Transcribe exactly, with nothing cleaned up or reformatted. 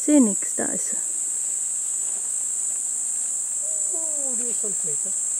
sehe nichts, da ist er. Oh, die ist schon später.